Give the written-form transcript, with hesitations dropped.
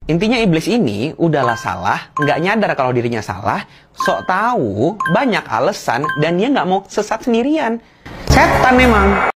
Intinya iblis ini udahlah salah, nggak nyadar kalau dirinya salah, sok tahu, banyak alasan, dan dia nggak mau sesat sendirian. Setan memang.